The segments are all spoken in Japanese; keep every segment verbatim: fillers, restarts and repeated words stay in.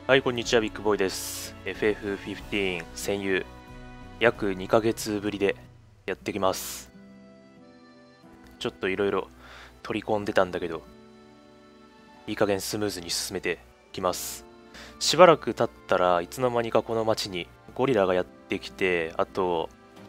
はい、こんにちは、ビッグボーイです。エフエフじゅうご 戦友、約にかげつぶりでやってきます。ちょっといろいろ取り込んでたんだけど、いい加減スムーズに進めてきます。しばらく経ったらいつの間にかこの町にゴリラがやってきて、あと、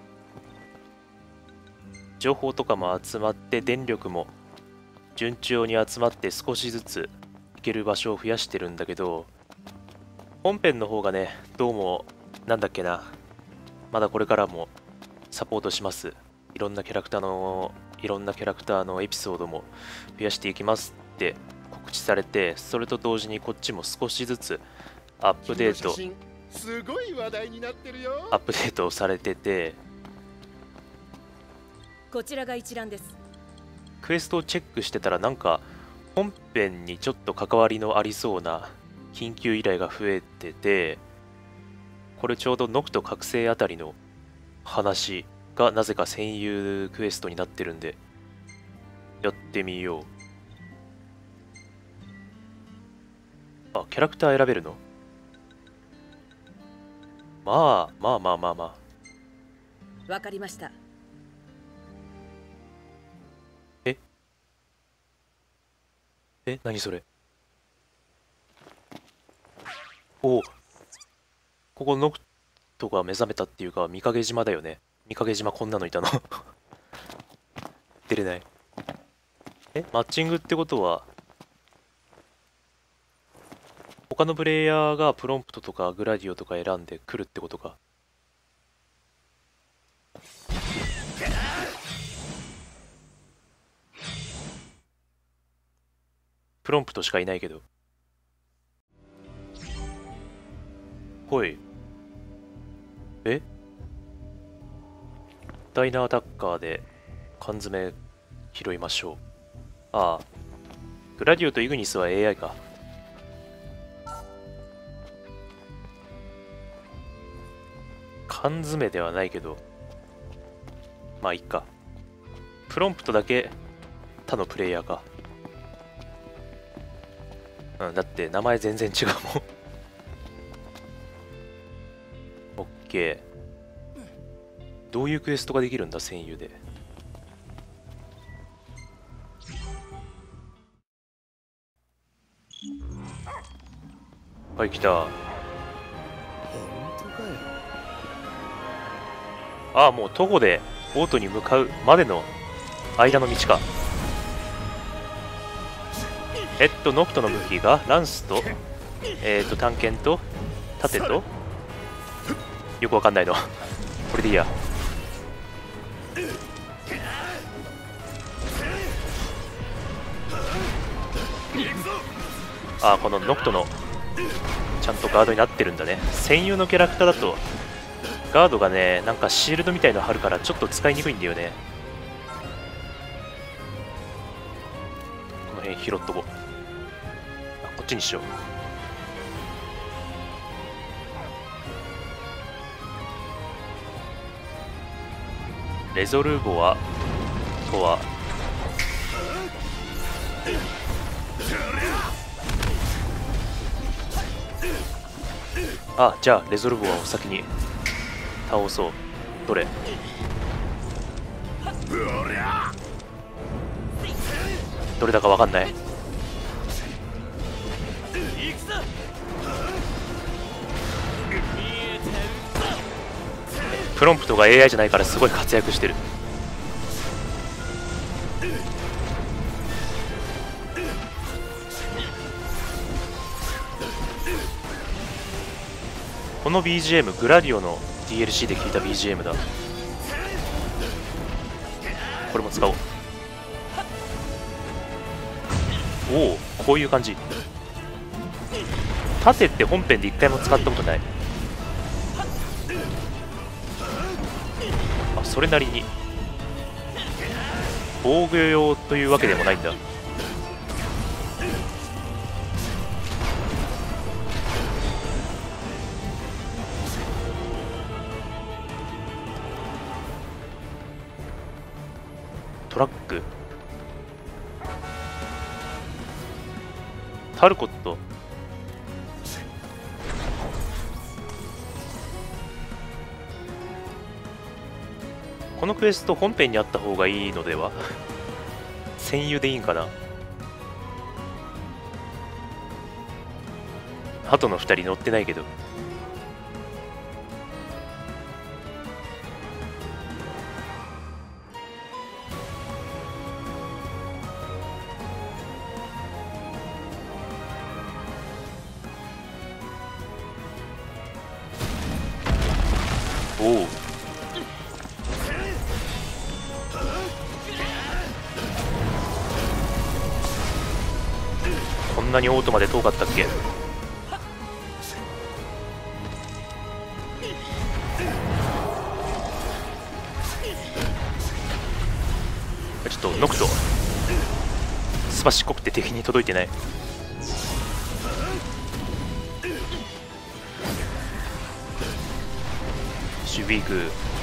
情報とかも集まって電力も順調に集まって少しずつ行ける場所を増やしてるんだけど、本編の方がね、どうも、なんだっけな、まだこれからもサポートします。いろんなキャラクターの、いろんなキャラクターのエピソードも増やしていきますって告知されて、それと同時にこっちも少しずつアップデート、 すごい話題になってるよ。 アップデートされてて、 こちらが一覧です。 クエストをチェックしてたらなんか本編にちょっと関わりのありそうな緊急依頼が増えてて、これちょうどノクト覚醒あたりの話がなぜか戦友クエストになってるんで、やってみよう。あ、キャラクター選べるの？まあ、まあまあまあまあ。 わかりました。 ええ、何それ？おお、ここノクトが目覚めたっていうか、御影島だよね。御影島こんなのいたの出れない。え、マッチングってことは、他のプレイヤーがプロンプトとかグラディオとか選んでくるってことか。プロンプトしかいないけど。ほい。え？ダイナーアタッカーで缶詰拾いましょう。ああ。グラディオとイグニスは エーアイ か。缶詰ではないけど。まあいっか。プロンプトだけ他のプレイヤーか。うん、だって名前全然違うもん。オッケー。どういうクエストができるんだ、戦友で。はい、来た。 本当かよ。 ああ、もう徒歩でボートに向かうまでの間の道か。えっと、ノクトの武器がランスと、えっと、探検と、盾と、よくわかんないの。これでいいや。ああ、このノクトのちゃんとガードになってるんだね。専用のキャラクターだとガードがね、なんかシールドみたいの貼るからちょっと使いにくいんだよね。この辺拾っとこう。あ、こっちにしよう。レゾルボアとはあ、じゃあレゾルボアを先に倒そう。どれ？どれだかわかんない。プロンプトが エーアイ じゃないからすごい活躍してる。この ビージーエム、グラディオの ディーエルシー で聴いた ビージーエム だ。これも使おう。おお、こういう感じ。盾って本編で一回も使ったことない。あ、それなりに防御用というわけでもないんだ。トラック、タルコット、 このクエスト本編にあった方がいいのでは戦友でいいんかな。あとのふたり乗ってないけど。おお、こんなにオートまで遠かったっけ。ちょっとノクトすばしっこくて敵に届いてない。シュビーク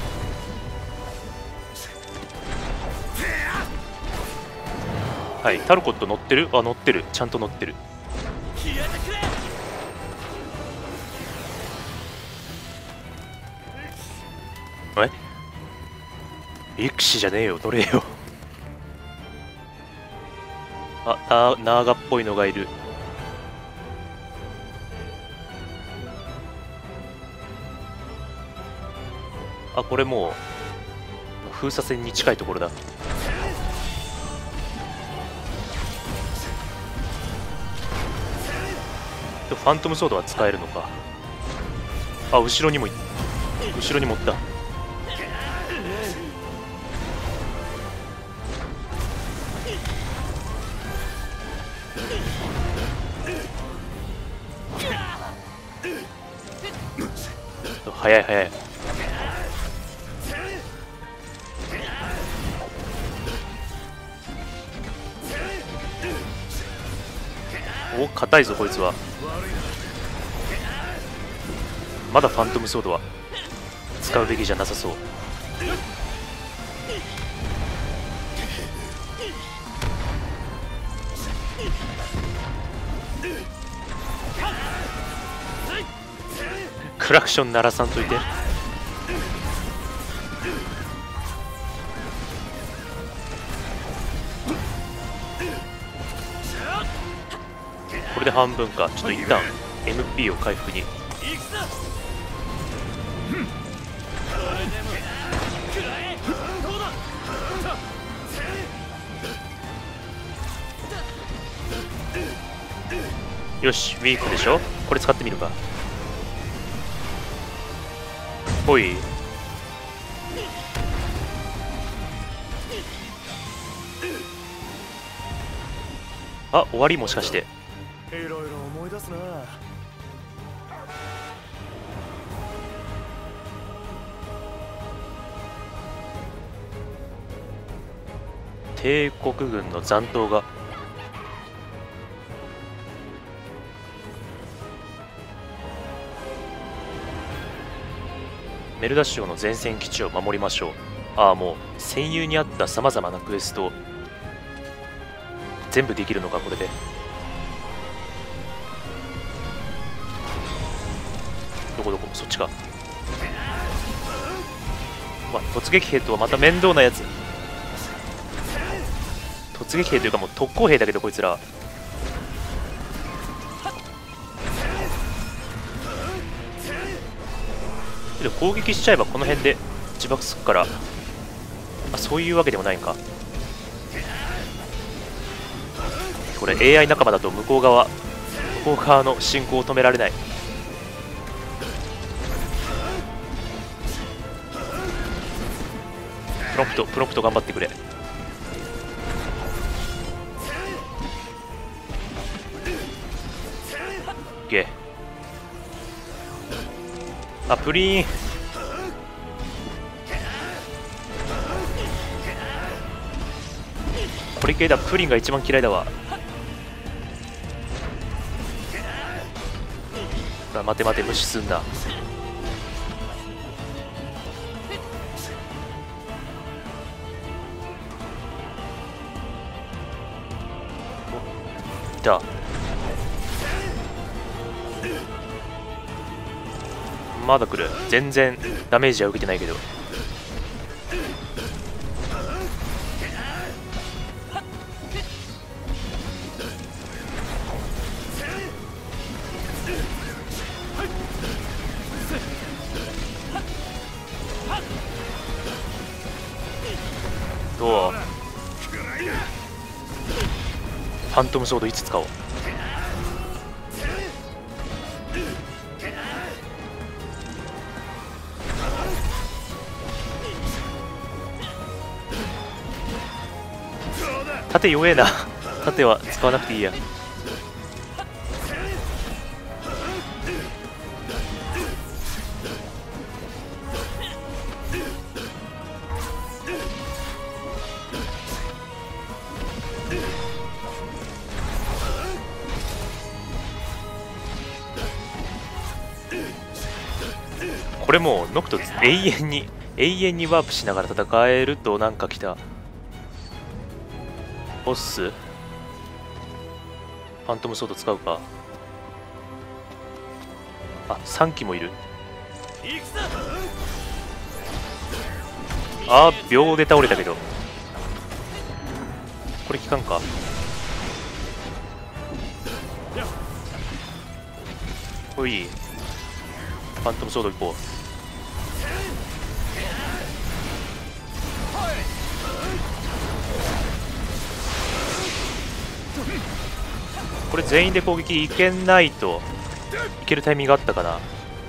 はい、タルコット乗ってる。あ、乗ってる、ちゃんと乗ってる。え、力士じゃねえよ、乗れよ。あ、なナーガっぽいのがいる。あ、これもう封鎖線に近いところだ。ファントムソードは使えるのか。あ、後ろにも後ろにもおった。早い早い。お、硬いぞこいつは。まだファントムソードは使うべきじゃなさそう。クラクション鳴らさんといて。これで半分か。ちょっと一旦 エムピー を回復に。よし、ウィークでしょ。これ使ってみるか。ほい。あ、終わりもしかして。 いろいろ思い出すな。 帝国軍の残党が。メルダ州の前線基地を守りましょう。ああ、もう戦友にあったさまざまなクエスト全部できるのかこれで。どこどこ、そっちか。まあ、突撃兵とはまた面倒なやつ。突撃兵というかもう特攻兵だけどこいつら。けど攻撃しちゃえばこの辺で自爆するから。あ、そういうわけでもないんか。これ エーアイ 仲間だと向こう側向こう側の進行を止められない。プロンプトプロンプト頑張ってくれ。ゲあ、プリン。これ系だ。プリンが一番嫌いだわ。ほら、待て待て、無視すんな。お、いた。まだ来る。全然ダメージは受けてないけど。 ファントムソードいつ使おう。盾弱えな。盾は使わなくていいや。これもうノクト永遠に永遠にワープしながら戦えると。なんか来た。ボスファントムソード使うか。あ、さん機もいる。あー、秒で倒れたけどこれ効かんか。おい、ファントムソードいこう。これ全員で攻撃いけないと。いけるタイミングがあったかな。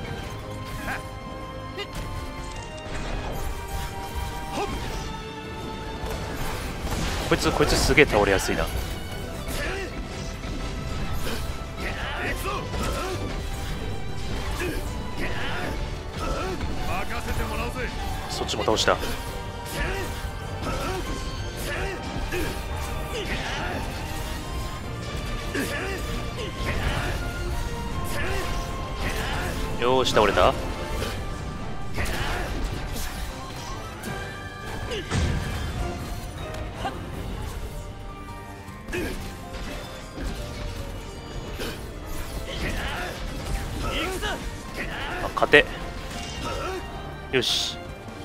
こいつこいつすげえ倒れやすいな。そっちも倒した。よーし倒れた。あ、勝て。よし。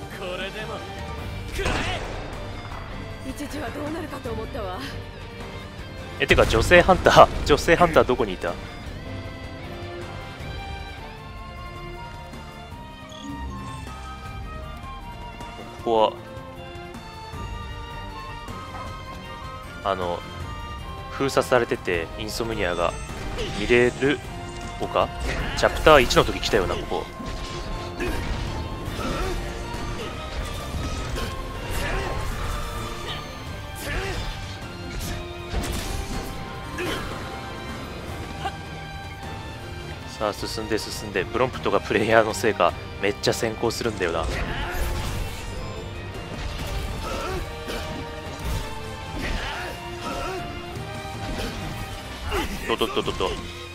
一時はどうなるかと思ったわ。 え、てか女性ハンター女性ハンターどこにいた。ここはあの封鎖されててインソムニアが見れるのか。チャプターいちの時来たよな、ここ。さあ進んで進んで。プロンプトがプレイヤーのせいかめっちゃ先行するんだよな。ととととと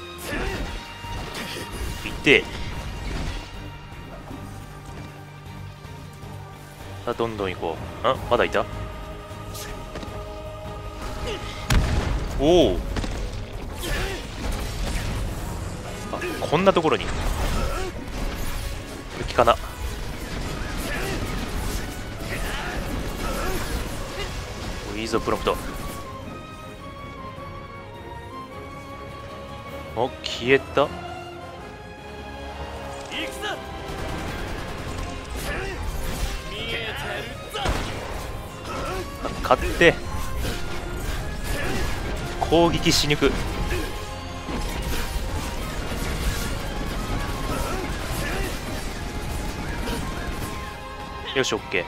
いって。さあどんどん行こう。あ、まだいた。おお、あ、こんなところに。これ効かな。いいぞプロンプト。お、消えた。勝って攻撃しにく。よし OK。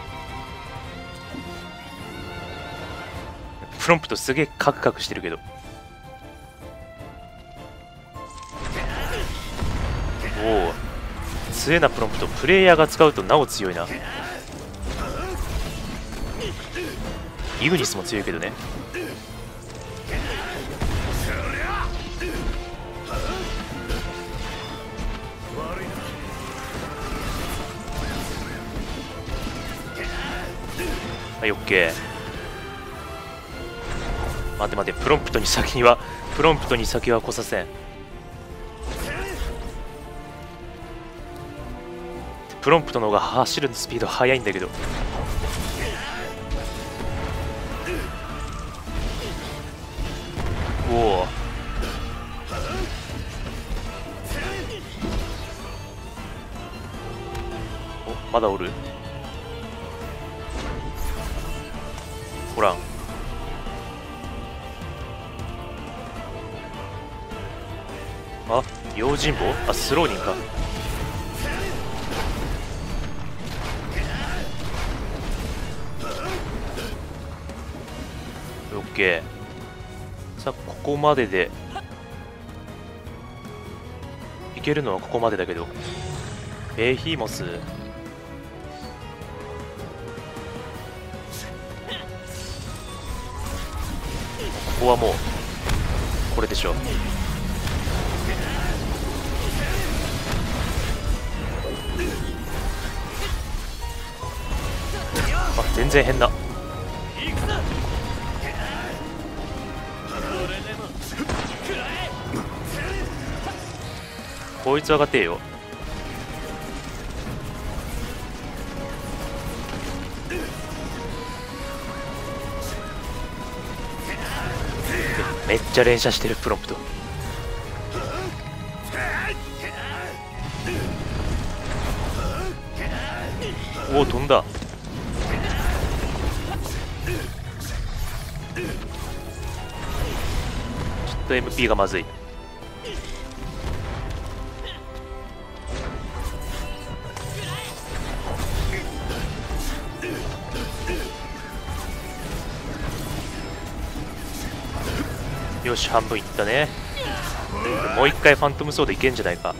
プロンプトすげえカクカクしてるけど。おお、強えなプロンプト。プレイヤーが使うとなお強いな。イグニスも強いけどね。はい OK。 待て待て、プロンプトに先にはプロンプトに先は来させん。プロンプトの方が走るスピード速いんだけど。おお、お、まだおる。おらん。 あ、用心棒。あ、スローニンか。オッケー。さあここまででいけるのはここまでだけど、ベーヒーモス、ここはもうこれでしょ。あ、全然変だ。こいつ上がってよ。めっちゃ連射してるプロンプト。おお、飛んだ。ちょっと エムピー がまずい。よし、半分いったね。もう一回ファントムソードいけんじゃないか。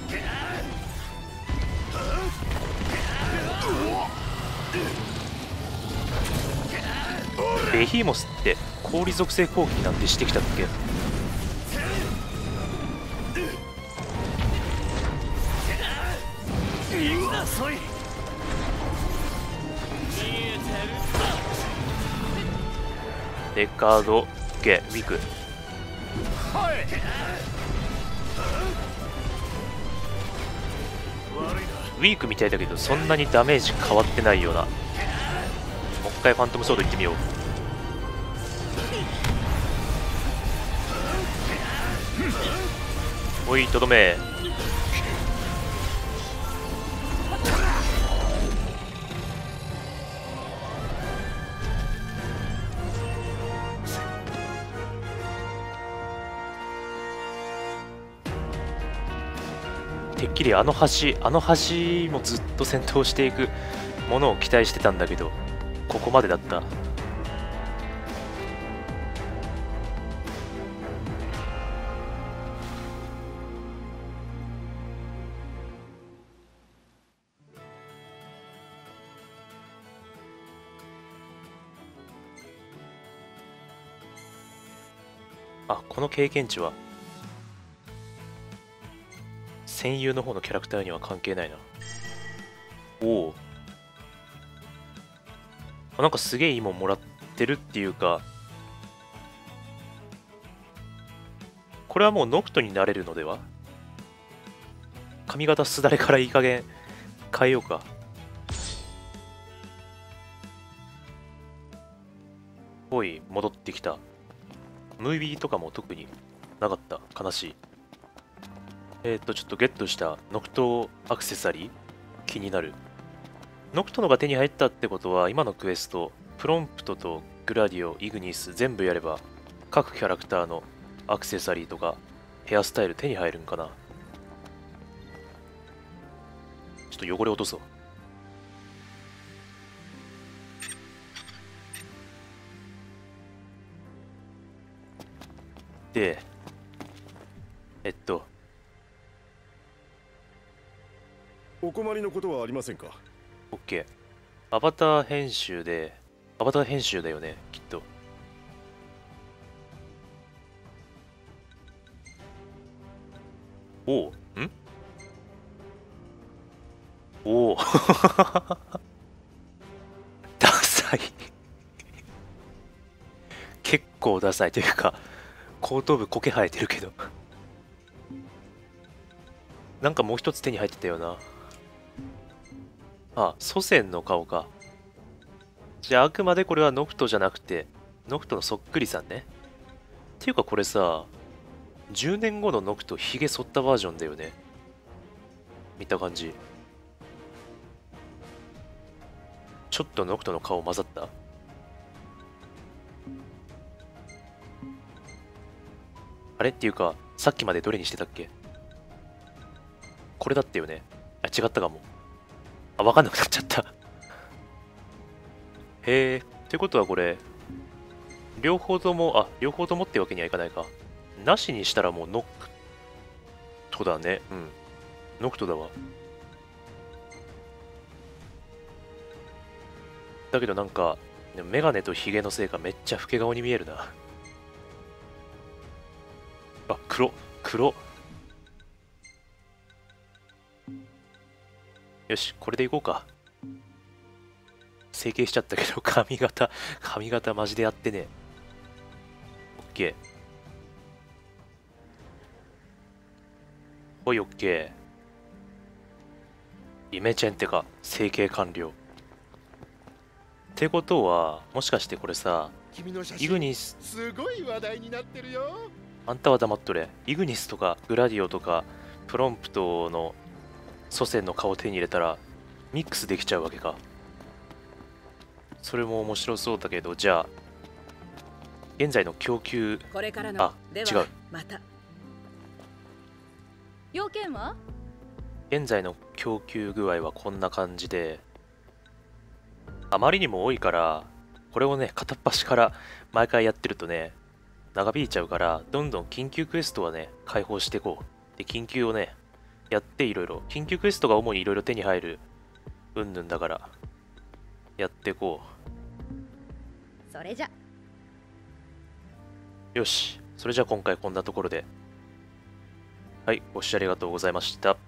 ベヒーモスって氷属性攻撃なんてしてきたっけ。デカード、オッケー、ウィーク。ウィークみたいだけどそんなにダメージ変わってないような。もう一回ファントムソードいってみよう。おい、とどめ。てっきりあの橋あの橋もずっと戦闘していくものを期待してたんだけど、ここまでだった。あ、この経験値は戦友の方のキャラクターには関係ないな。おお、なんかすげえいいもんもらってるっていうか、これはもうノクトになれるのでは。髪型すだれからいい加減変えようか。おい、戻ってきた。ムービーとかも特になかった。悲しい。えっと、ちょっとゲットしたノクトアクセサリー気になる。ノクトのが手に入ったってことは、今のクエスト、プロンプトとグラディオ、イグニス全部やれば、各キャラクターのアクセサリーとかヘアスタイル手に入るんかな。ちょっと汚れ落とそう。で、えっと、 お困りのことはありませんか。 OK。アバター編集で、アバター編集だよね、きっと。おお、んおおダサい結構ダサいというか、後頭部苔生えてるけどなんかもう一つ手に入ってたよな。あ、祖先の顔か。じゃああくまでこれはノクトじゃなくて、ノクトのそっくりさんね。っていうかこれさ、じゅうねんごのノクトヒゲ剃ったバージョンだよね。見た感じ。ちょっとノクトの顔混ざった？あれっていうか、さっきまでどれにしてたっけ？ これだったよね。あ、違ったかも。あ、わかんなくなっちゃった。へえ、ってことはこれ、両方とも、あ、両方ともってわけにはいかないか。なしにしたらもうノクトだね。うん。ノクトだわ。だけどなんか、メガネとヒゲのせいかめっちゃ老け顔に見えるな。あ、黒、黒。よし、これでいこうか。整形しちゃったけど、髪型、髪型マジでやってね。オッケー。ほい、オッケー。イメチェンってか、整形完了。ってことは、もしかしてこれさ、イグニス、 すごい話題になってるよ。 あんたは黙っとれ。イグニスとかグラディオとかプロンプトの祖先の顔を手に入れたらミックスできちゃうわけか。それも面白そうだけど、じゃあ現在の供給、 これからのあ、 では違う。 また要件は？ 現在の供給具合はこんな感じで、あまりにも多いからこれをね片っ端から毎回やってるとね長引いちゃうから、どんどん緊急クエストはね開放していこう。で緊急をねやっていろいろ緊急クエストが主にいろいろ手に入るうんぬんだからやっていこそれじゃ。 う。よし、それじゃあ今回こんなところで、はい、ご視聴ありがとうございました。